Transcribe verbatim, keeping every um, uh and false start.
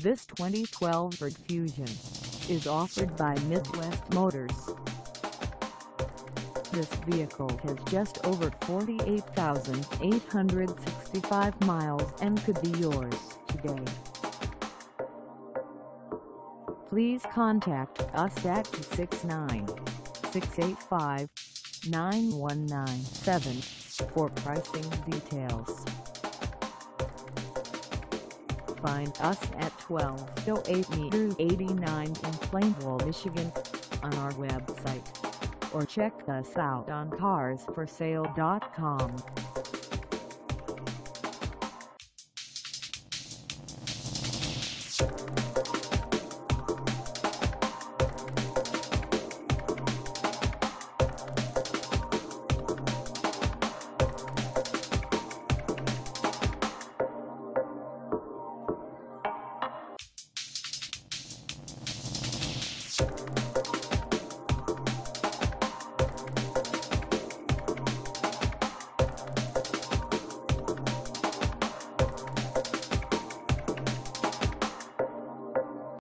This twenty twelve Ford Fusion is offered by Midwest Motors. This vehicle has just over forty-eight thousand eight hundred sixty-five miles and could be yours today. Please contact us at two six nine, six eight five, nine one nine seven for pricing details. Find us at twelve oh eight Meter eighty-nine in Plainwell, Michigan on our website, or check us out on cars for sale dot com.